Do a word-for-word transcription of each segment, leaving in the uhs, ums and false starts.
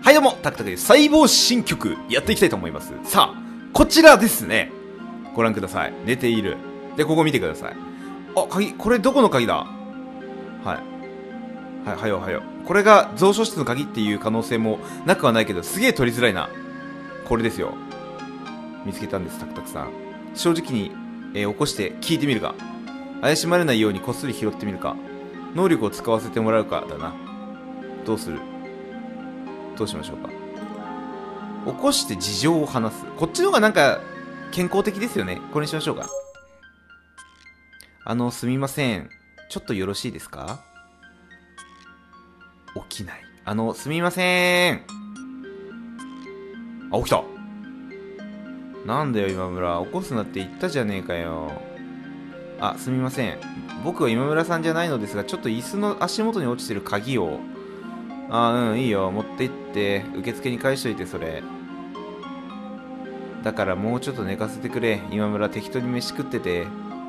はいどうも、タクタクです。細胞新曲、やっていきたいと思います。さあ、こちらですね。ご覧ください。寝ている。で、ここ見てください。あ、鍵、これどこの鍵だ？はい。はい、はよはよ。これが蔵書室の鍵っていう可能性もなくはないけど、すげえ取りづらいな。これですよ。見つけたんです、タクタクさん。正直に、えー起こして聞いてみるか。怪しまれないようにこっそり拾ってみるか。能力を使わせてもらうかだな。どうする？どうしましょうか。起こして事情を話す。こっちの方がなんか健康的ですよね。これにしましょうか。あの、すみません。ちょっとよろしいですか？起きない。あの、すみません。あ、起きた。なんだよ、今村。起こすなって言ったじゃねえかよ。あ、すみません。僕は今村さんじゃないのですが、ちょっと椅子の足元に落ちてる鍵を。あ、うん、いいよ。持って行って、受付に返しといて、それ。だからもうちょっと寝かせてくれ。今村適当に飯食ってて。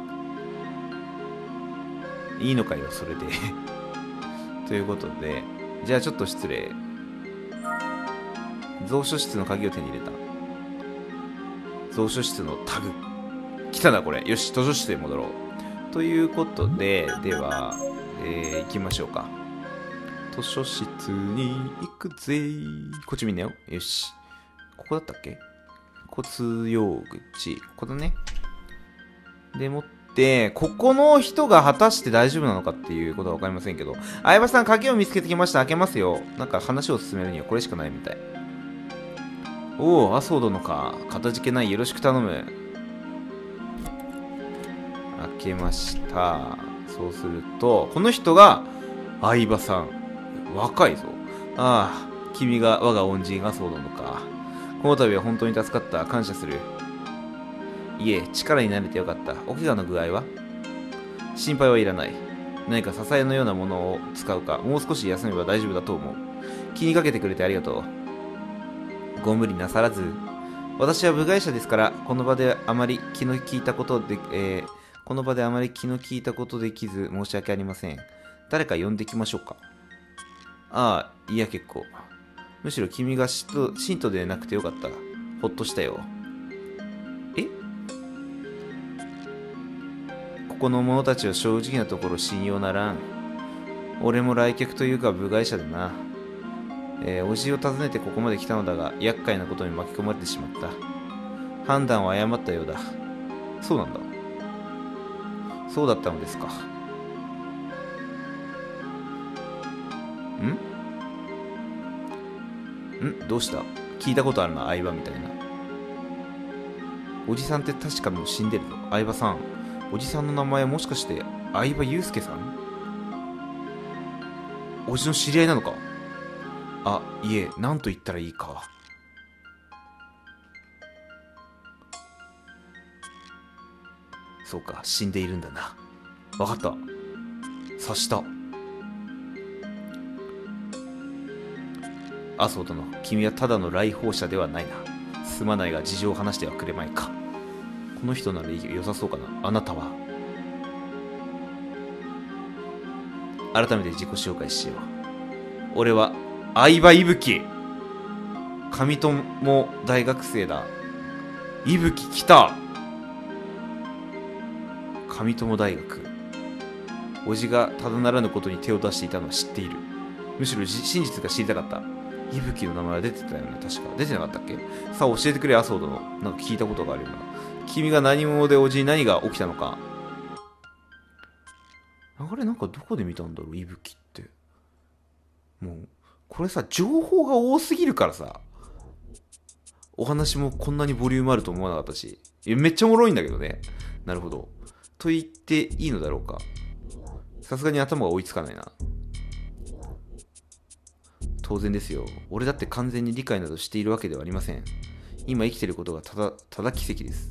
いいのかよ、それで。ということで、じゃあちょっと失礼。蔵書室の鍵を手に入れた。蔵書室のタグ。来たな、これ。よし、図書室へ戻ろう。ということで、では、えー、行きましょうか。図書室に行くぜ。こっち見んなよ。よし。ここだったっけ？交通用口。ここだね。でもって、ここの人が果たして大丈夫なのかっていうことはわかりませんけど。相葉さん、鍵を見つけてきました。開けますよ。なんか話を進めるにはこれしかないみたい。おお、麻生殿か。かたじけない。よろしく頼む。開けました。そうすると、この人が相葉さん。若いぞ。ああ、君が我が恩人麻生殿か。この度は本当に助かった。感謝する。いえ、力になれてよかった。お怪我の具合は？心配はいらない。何か支えのようなものを使うか、もう少し休めば大丈夫だと思う。気にかけてくれてありがとう。ご無理なさらず。私は部外者ですから、この場であまり気の利いたことで、えー、この場であまり気の利いたことできず申し訳ありません。誰か呼んできましょうか。ああ、いや結構。むしろ君が信徒でなくてよかった。ほっとしたよ。え？ここの者たちは正直なところ信用ならん。俺も来客というか部外者でな。えー、おじを訪ねてここまで来たのだが、厄介なことに巻き込まれてしまった。判断を誤ったようだ。そうなんだ。そうだったのですか。んんどうした？聞いたことあるな、相葉みたいな。おじさんって確かもう死んでるぞ。相葉さん。おじさんの名前はもしかして相葉祐介さん？おじの知り合いなのか？あ、いえ、何と言ったらいいか。そうか、死んでいるんだな。わかった。察した。麻生殿、君はただの来訪者ではないな。すまないが事情を話してはくれまいか。この人なら良さそうかな。あなたは？改めて自己紹介しよう。俺は相葉伊吹。上友大学生だ。伊吹来た。上友大学。おじがただならぬことに手を出していたのは知っている。むしろ真実が知りたかった。伊吹の名前は出てたよね、確か。出てなかったっけ？さあ教えてくれ、麻生殿。なんか聞いたことがあるよな。君が何者でおじに何が起きたのか。あれ、なんかどこで見たんだろう、伊吹って。もう、これさ、情報が多すぎるからさ、お話もこんなにボリュームあると思わなかったし。いや、めっちゃおもろいんだけどね。なるほど。と言っていいのだろうか。さすがに頭が追いつかないな。当然ですよ。俺だって完全に理解などしているわけではありません。今生きていることがただ、ただ奇跡です。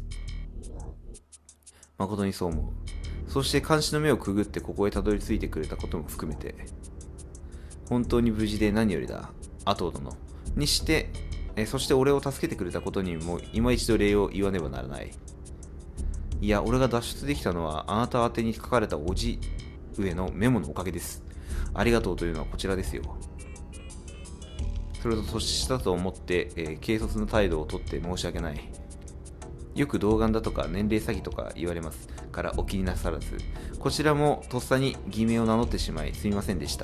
誠にそう思う。そして監視の目をくぐってここへたどり着いてくれたことも含めて、本当に無事で何よりだ、麻生殿。にして、えそして俺を助けてくれたことにも今一度礼を言わねばならない。いや、俺が脱出できたのはあなた宛てに書かれたおじ上のメモのおかげです。ありがとうというのはこちらですよ。 それと年下と思って、えー軽率な態度をとって申し訳ない。よく童顔だとか年齢詐欺とか言われますからお気になさらず、こちらもとっさに偽名を名乗ってしまいすみませんでした。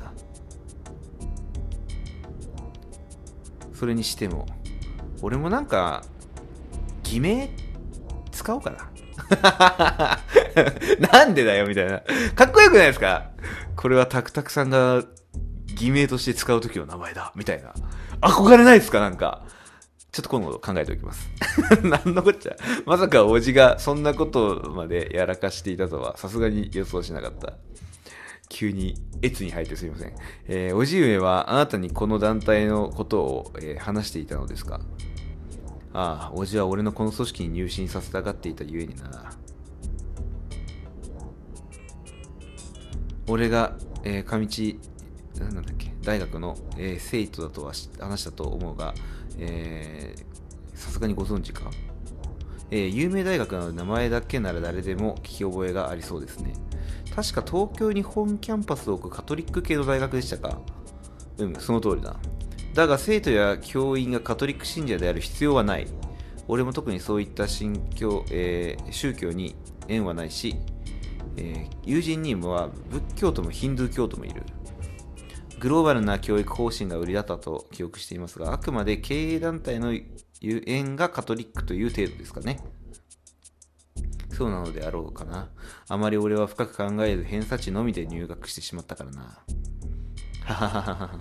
それにしても俺もなんか偽名使おうかな。なんでだよみたいな。かっこよくないですか？これはタクタクさんが偽名として使う時の名前だみたいな。憧れないですか？なんかちょっと今度考えておきます。なんのこっちゃ。まさかおじがそんなことまでやらかしていたとはさすがに予想しなかった。急に越に入ってすみません。えー、おじ上はあなたにこの団体のことを、えー話していたのですか？ああ、おじは俺のこの組織に入信させたがっていたゆえにな。俺が、えー、上地、なんだっけ、大学の、えー生徒だとはし話したと思うが、えーさすがにご存知か？えー有名大学なので名前だけなら誰でも聞き覚えがありそうですね。確か東京に本キャンパスを置くカトリック系の大学でしたか？うん、その通りだ。だが生徒や教員がカトリック信者である必要はない。俺も特にそういった信教、えー宗教に縁はないし、えー友人には仏教徒もヒンドゥー教徒もいる。グローバルな教育方針が売りだったと記憶していますが、あくまで経営団体の縁がカトリックという程度ですかね。そうなのであろうかな。あまり俺は深く考えず偏差値のみで入学してしまったからな。ははははは。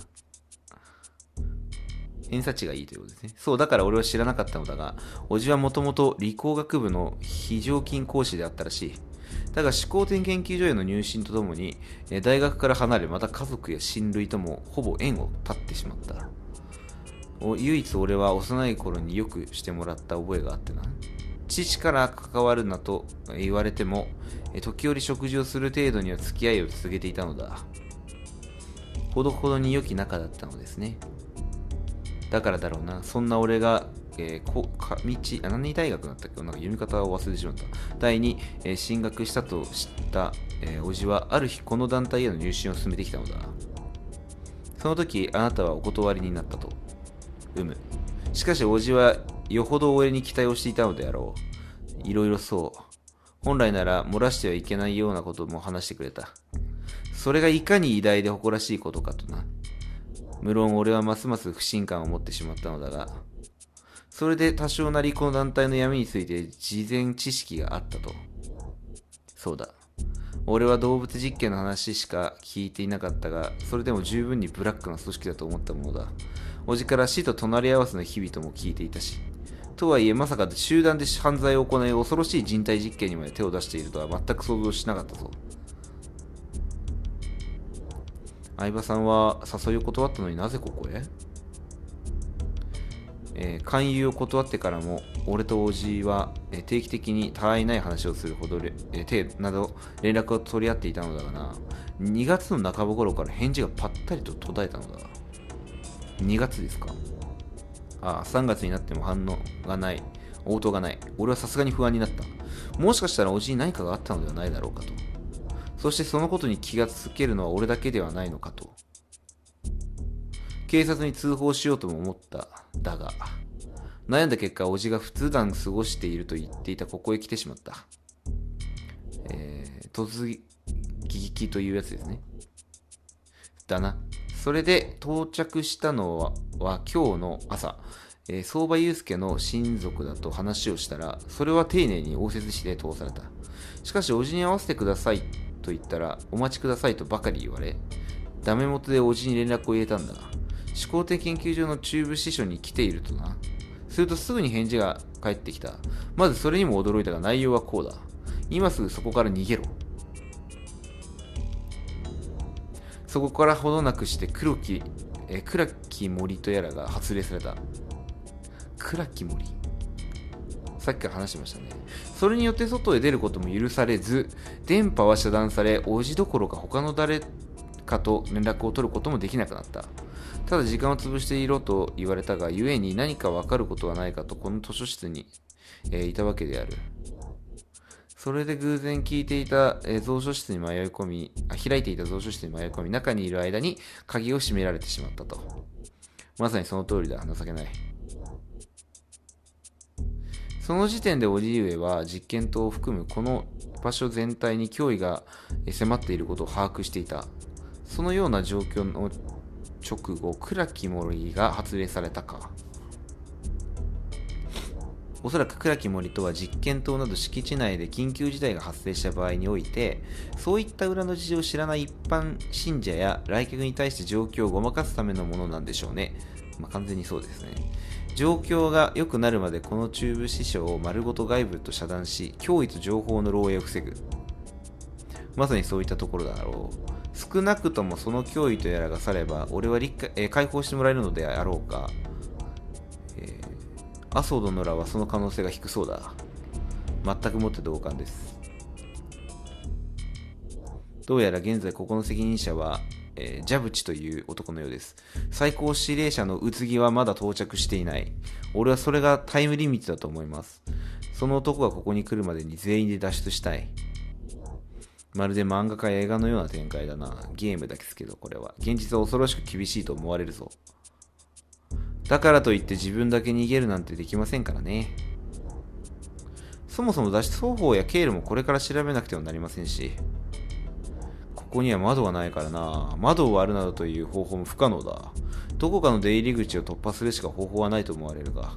偏差値がいいということですね。そう、だから俺は知らなかったのだが、おじはもともと理工学部の非常勤講師であったらしい。だが思考点研究所への入信とともに、えー大学から離れ、また家族や親類ともほぼ縁を断ってしまった。お唯一俺は幼い頃によくしてもらった覚えがあってな。父から関わるなと言われても、えー時折食事をする程度には付き合いを続けていたのだ。ほどほどに良き仲だったのですね。だからだろうな。そんな俺が、えー、こかみちあ何大学だったっけ、なんか読み方を忘れてしまった。第に、えー進学したと知った、えー、おじはある日この団体への入信を進めてきたのだ。その時あなたはお断りになったと。うむ。しかしおじはよほど俺に期待をしていたのであろう。いろいろそう。本来なら漏らしてはいけないようなことも話してくれた。それがいかに偉大で誇らしいことかとな。無論俺はますます不信感を持ってしまったのだが、それで多少なりこの団体の闇について事前知識があったと。そうだ。俺は動物実験の話しか聞いていなかったが、それでも十分にブラックな組織だと思ったものだ。おじから死と隣り合わせの日々とも聞いていたし。とはいえまさか集団で犯罪を行い恐ろしい人体実験にまで手を出しているとは全く想像しなかったぞ。相葉さんは誘いを断ったのになぜここへ？えー勧誘を断ってからも俺とおじは、えー定期的にたわいない話をするほどれ、えー程度など連絡を取り合っていたのだがな。にがつの半ば頃から返事がぱったりと途絶えたのだ。にがつですか？ああ、さんがつになっても反応がない。応答がない。俺はさすがに不安になった。もしかしたらおじに何かがあったのではないだろうかと。そしてそのことに気がつけるのは俺だけではないのかと。警察に通報しようとも思った。だが、悩んだ結果、おじが普段過ごしていると言っていたここへ来てしまった。えー、突撃というやつですね。だな。それで到着したのはは今日の朝、えー相場祐介の親族だと話をしたら、それは丁寧に応接して通された。しかし、おじに会わせてくださいと言ったら、お待ちくださいとばかり言われ、ダメ元でおじに連絡を入れたんだ。思考的研究所の中部支所に来ているとな。するとすぐに返事が返ってきた。まずそれにも驚いたが内容はこうだ。今すぐそこから逃げろ。そこからほどなくして黒き、え暗き森とやらが発令された。暗き森。さっきから話してましたね。それによって外へ出ることも許されず、電波は遮断され、おじどころか他の誰かと連絡を取ることもできなくなった。ただ時間を潰していろと言われたが、故に何か分かることはないかとこの図書室に、えーいたわけである。それで偶然聞いていた、えー蔵書室に迷い込みあ、開いていた蔵書室に迷い込み、中にいる間に鍵を閉められてしまったと。 まさにその通りだ。情けない。その時点で叔父上は実験棟を含むこの場所全体に脅威が迫っていることを把握していた。そのような状況の直後、暗き森が発令されたか。おそらく暗き森とは実験棟など敷地内で緊急事態が発生した場合において、そういった裏の事情を知らない一般信者や来客に対して状況をごまかすためのものなんでしょうね。まあ、完全にそうですね。状況が良くなるまでこの中部支所を丸ごと外部と遮断し、脅威と情報の漏洩を防ぐ。まさにそういったところだろう。少なくともその脅威とやらが去れば、俺は理解、えー、解放してもらえるのであろうか。えー、麻生殿らはその可能性が低そうだ。全くもって同感です。どうやら現在ここの責任者は、えー、ジャブチという男のようです。最高指令者の宇津木はまだ到着していない。俺はそれがタイムリミットだと思います。その男がここに来るまでに全員で脱出したい。まるで漫画か映画のような展開だな。ゲームですけど、これは。現実は恐ろしく厳しいと思われるぞ。だからといって自分だけ逃げるなんてできませんからね。そもそも脱出方法や経路もこれから調べなくてはなりませんし。ここには窓がないからな。窓を割るなどという方法も不可能だ。どこかの出入り口を突破するしか方法はないと思われるが。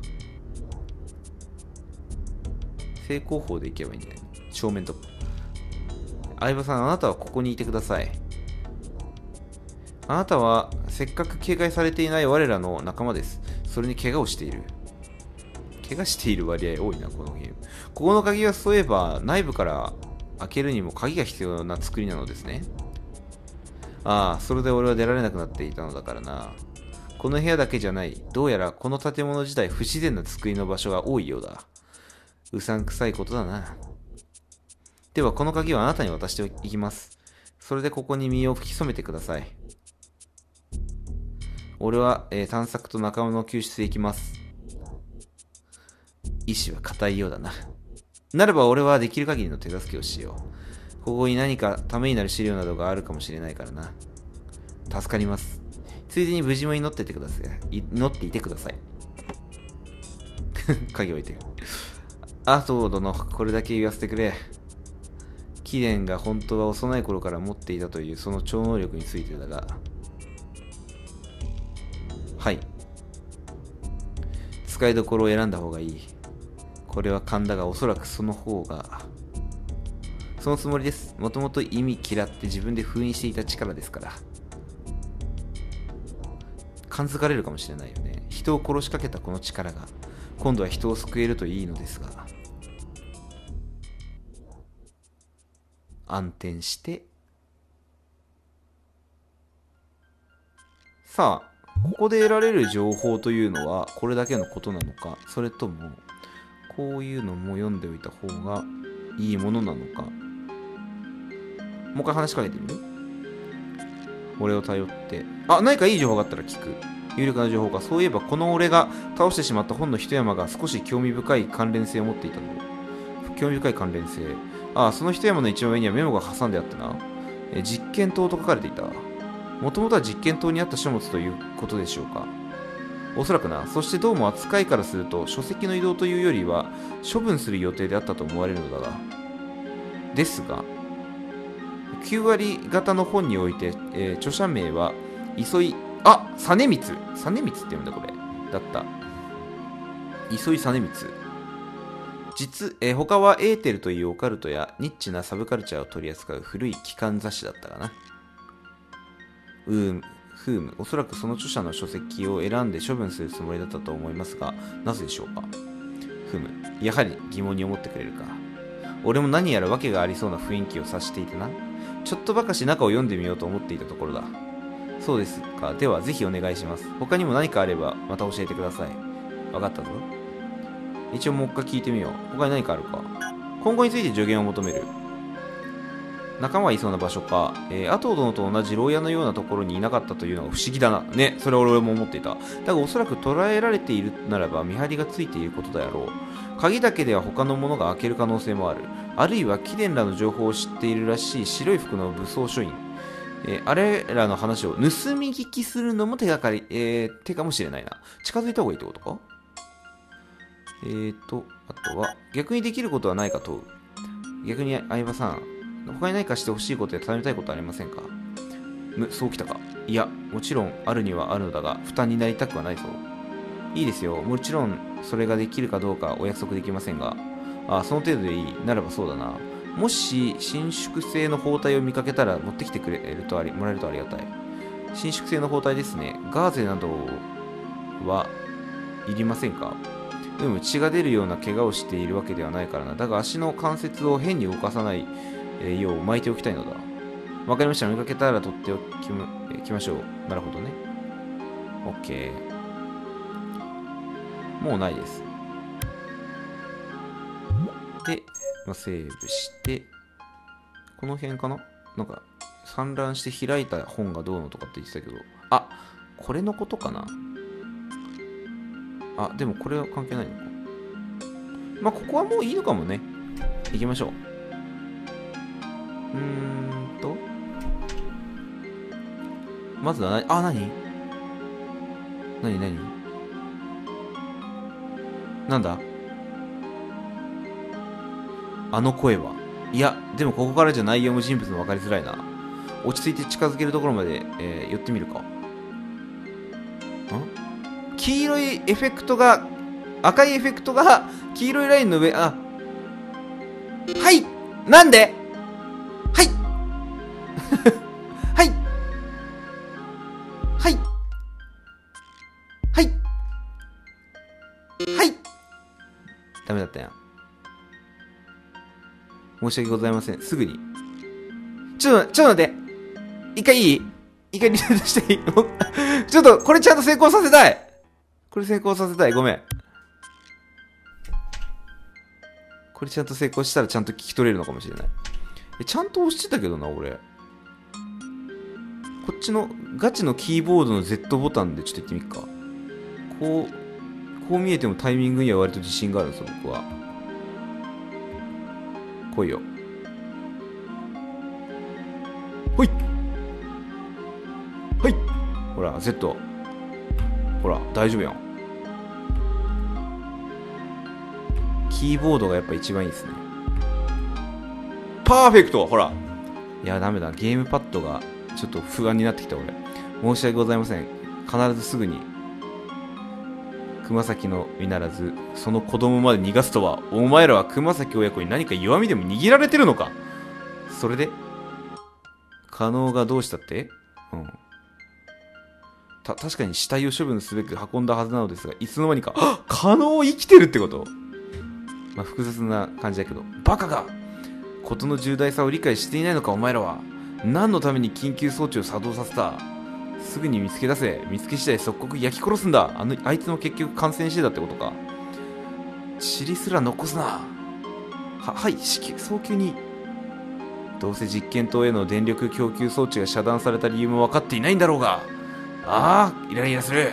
正攻法で行けばいいんだよね。正面突破。相葉さん、あなたはここにいてください。あなたはせっかく警戒されていない我らの仲間です。それに怪我をしている。怪我している割合多いな、このゲーム。ここの鍵はそういえば内部から開けるにも鍵が必要な作りなのですね。ああ、それで俺は出られなくなっていたのだからな。この部屋だけじゃない。どうやらこの建物自体不自然な作りの場所が多いようだ。うさんくさいことだな。ではこの鍵をあなたに渡していきます。それでここに身を吹き染めてください。俺は、えー、探索と仲間の救出へ行きます。意志は固いようだな。ならば俺はできる限りの手助けをしよう。ここに何かためになる資料などがあるかもしれないからな。助かります。ついでに無事も祈っててください。祈っていてください。鍵置いてる。あと殿、これだけ言わせてくれ。貴殿が本当は幼い頃から持っていたというその超能力についてだが。はい。使いどころを選んだ方がいい。これは勘だがおそらくその方が。そのつもりです。もともと意味嫌って自分で封印していた力ですから。感づかれるかもしれないよね。人を殺しかけたこの力が今度は人を救えるといいのですが。暗転してさあ、ここで得られる情報というのはこれだけのことなのか、それともこういうのも読んでおいた方がいいものなのか。もう一回話しかけてみる？俺を頼って。あ、何かいい情報があったら聞く。有力な情報か。そういえばこの俺が倒してしまった本の一山が少し興味深い関連性を持っていたの。興味深い関連性。ああ、その一山の一番上にはメモが挟んであってな。え実験棟と書かれていた。もともとは実験棟にあった書物ということでしょうか。おそらくな。そしてどうも扱いからすると書籍の移動というよりは処分する予定であったと思われるのだが。ですが、きゅう割型の本において、えー、著者名は磯井、あ、実光。実光って読んだこれ。だった。磯井実光。実、えー、他はエーテルというオカルトやニッチなサブカルチャーを取り扱う古い機関雑誌だったかな。うーん、ふーむ。おそらくその著者の書籍を選んで処分するつもりだったと思いますが、なぜでしょうか。ふむ。やはり疑問に思ってくれるか。俺も何やら訳がありそうな雰囲気を察していてな。ちょっとばかし中を読んでみようと思っていたところだ。そうですか。ではぜひお願いします。他にも何かあればまた教えてください。わかったぞ。一応もう一回聞いてみよう。他に何かあるか。今後について助言を求める。仲間はいそうな場所か。えー、アトウ殿と同じ牢屋のようなところにいなかったというのが不思議だな。ね、それは俺も思っていた。だがおそらく捉えられているならば見張りがついていることだろう。鍵だけでは他の者が開ける可能性もある。あるいは貴殿らの情報を知っているらしい白い服の武装署員。 えーあれらの話を盗み聞きするのも手がかり、えー手かもしれないな。近づいた方がいいってことか。えーと、あとは、逆にできることはないか問う。逆に相葉さん、他に何かしてほしいことや頼みたいことはありませんか。む、そうきたか。いや、もちろんあるにはあるのだが、負担になりたくはないぞ。いいですよ。もちろん、それができるかどうかお約束できませんが。あ、その程度でいい。ならばそうだな。もし、伸縮性の包帯を見かけたら持ってきてくれるとあり、もらえるとありがたい。伸縮性の包帯ですね。ガーゼなどはいりませんか。でも血が出るような怪我をしているわけではないからな。だが足の関節を変に動かさないよう巻いておきたいのだ。わかりました。見かけたら取っておきま、えきましょう。なるほどね。OK。もうないです。で、まあ、セーブして、この辺かななんか、散乱して開いた本がどうのとかって言ってたけど、あ、これのことかな。あ、でもこれは関係ないのか。まあ、ここはもういいのかもね。行きましょう。うーんと。まずはな、あ、なになになになんだあの声は。いや、でもここからじゃ内容も人物も分かりづらいな。落ち着いて近づけるところまで、えー寄ってみるか。ん黄色いエフェクトが、赤いエフェクトが黄色いラインの上、あ、はいなんではいはいはいはいはいダメだったやん。申し訳ございません。すぐに。ちょっと、ちょっと待って。一回いい一回リセットしていいちょっと、これちゃんと成功させたい。これ成功させたい。ごめん。これちゃんと成功したらちゃんと聞き取れるのかもしれない。え、ちゃんと押してたけどな、俺。こっちのガチのキーボードの Z ボタンでちょっと言ってみっか。こう、こう見えてもタイミングには割と自信があるんですよ、僕は。来いよ。ほいはいほら、Z。ほら、大丈夫やん。キーボードがやっぱ一番いいですね。パーフェクトほら。いや、ダメだ。ゲームパッドがちょっと不安になってきた、俺。申し訳ございません。必ずすぐに。熊崎のみならず、その子供まで逃がすとは、お前らは熊崎親子に何か弱みでも握られてるのか。それで加納がどうしたって。うん。た、確かに死体を処分すべく運んだはずなのですが、いつの間にか、あ加納生きてるってこと。まあ、複雑な感じだけど。バカが事の重大さを理解していないのか、お前らは。何のために緊急装置を作動させた。すぐに見つけ出せ。見つけ次第即刻焼き殺すんだ。あの、あいつも結局感染してたってことか。塵すら残すな。は、はい、早急に。どうせ実験棟への電力供給装置が遮断された理由も分かっていないんだろうが。ああ、イライラする。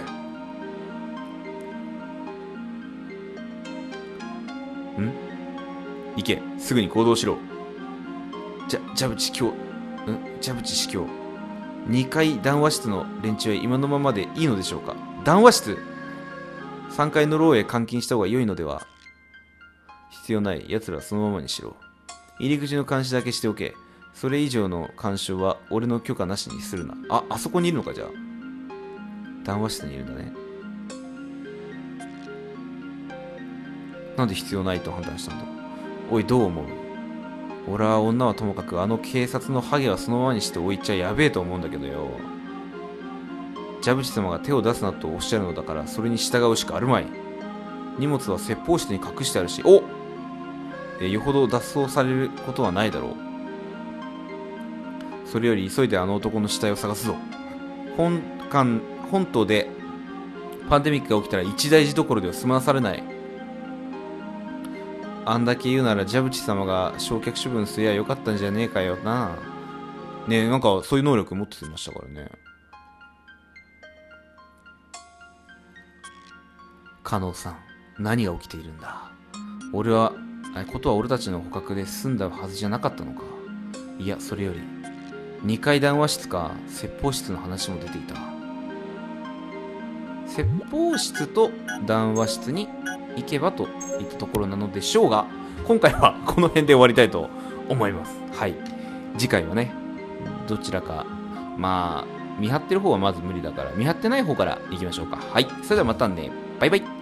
ん行け、すぐに行動しろ。じゃ、ジャブチ教、んジャブチ司教。にかい談話室の連中は今のままでいいのでしょうか。談話室 ?さん 階の牢へ監禁した方が良いのでは。必要ない。奴らはそのままにしろ。入り口の監視だけしておけ。それ以上の干渉は俺の許可なしにするな。あ、あそこにいるのか、じゃあ。談話室にいるんだね。なんで必要ないと判断したんだ。おい、どう思う。俺は女はともかくあの警察のハゲはそのままにして置いちゃやべえと思うんだけどよ。ジャブチ様が手を出すなとおっしゃるのだからそれに従うしかあるまい。荷物は説法室に隠してあるし、おえよほど脱走されることはないだろう。それより急いであの男の死体を探すぞ。本館、本島でパンデミックが起きたら一大事どころでは済まされない。あんだけ言うならジャブチ様が焼却処分すりゃよかったんじゃねえかよな。ねえ、なんかそういう能力持ってましたからね。加納さん、何が起きているんだ。俺は、ことは俺たちの捕獲で済んだはずじゃなかったのか。いや、それよりにかい談話室か、説法室の話も出ていた。説法室と談話室に行けばといったところなのでしょうが、今回はこの辺で終わりたいと思います。はい。次回はね、どちらか、まあ、見張ってる方はまず無理だから、見張ってない方から行きましょうか。はい。それではまたね。バイバイ。